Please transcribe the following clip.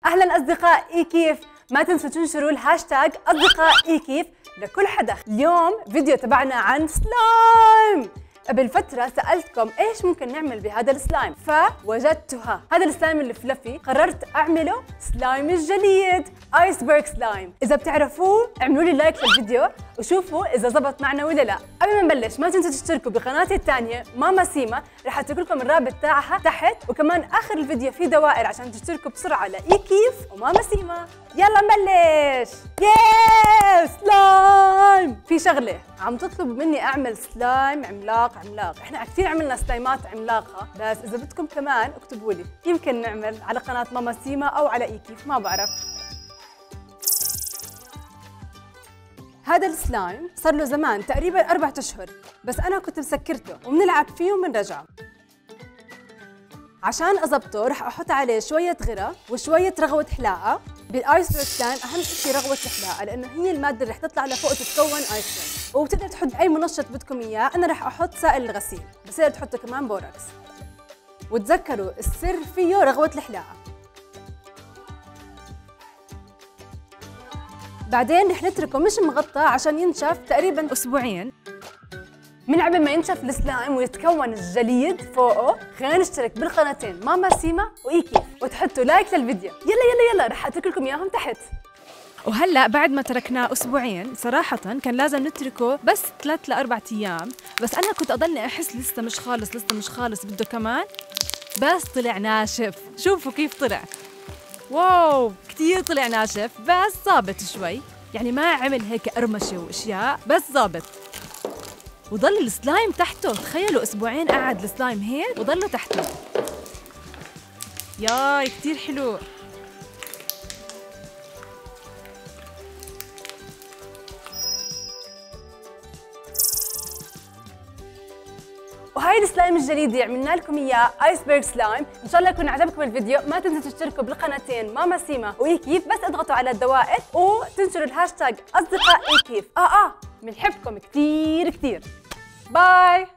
اهلا اصدقائي، كيف؟ ما تنسوا تنشروا الهاشتاج اصدقائي كيف لكل حدا. اليوم فيديو تبعنا عن سلايم. قبل فترة سألتكم ايش ممكن نعمل بهذا السلايم، فوجدتها. هذا السلايم الفلفي قررت اعمله سلايم الجليد، ايسبرغ سلايم. اذا بتعرفوه اعملوا لي لايك للفيديو وشوفوا اذا زبط معنا ولا لا. قبل ما نبلش ما تنسوا تشتركوا بقناتي الثانية ماما سيما، رح اترك لكم الرابط تاعها تحت، وكمان اخر الفيديو في دوائر عشان تشتركوا بسرعة لاي كيف وماما سيما. يلا نبلش. ياي سلايم. في شغلة عم تطلبوا مني اعمل سلايم عملاق. احنا كثير عملنا سلايمات عملاقة، بس اذا بدكم كمان اكتبوا لي، يمكن نعمل على قناة ماما سيما او على اي كيف، ما بعرف. هذا السلايم صار له زمان تقريبا 4 أشهر، بس انا كنت مسكرته وبنلعب فيه وبنرجعه. عشان اضبطه رح احط عليه شوية غرة وشوية رغوة حلاقة. بالايسبرغ سلايم اهم شيء رغوة الحلاقة، لانه هي المادة اللي رح تطلع لفوق تتكون ايسبرغ. وبتقدر تحط اي منشط بدكم اياه، انا رح احط سائل الغسيل، بس تقدر تحطوا كمان بوركس. وتذكروا السر فيه رغوة الحلاقة. بعدين رح نتركه مش مغطى عشان ينشف تقريبا اسبوعين. من عبال ما ينشف السلايم ويتكون الجليد فوقه، خلينا نشترك بالقناتين ماما سيما واي كيف، وتحطوا لايك للفيديو. يلا رح اترك لكم اياهم تحت. وهلا بعد ما تركناه اسبوعين، صراحة كان لازم نتركه بس 3 ل 4 ايام، بس انا كنت اضلني احس لسه مش خالص بده كمان، بس طلع ناشف. شوفوا كيف طلع، واو كثير طلع ناشف، بس ظابط شوي، يعني ما عمل هيك قرمشة واشياء، بس ظابط. وضل السلايم تحته، تخيلوا اسبوعين قعد السلايم هيك وضله تحته. ياي كثير حلو. وهاي السلايم الجليدي عملنا لكم اياه ايسبرغ سلايم. ان شاء الله يكون عجبكم الفيديو. ما تنسوا تشتركوا بالقناتين ماما سيما واي كيف، بس اضغطوا على الدوائر وتنشروا الهاشتاج اصدقائي كيف. بنحبكم كثير. باي.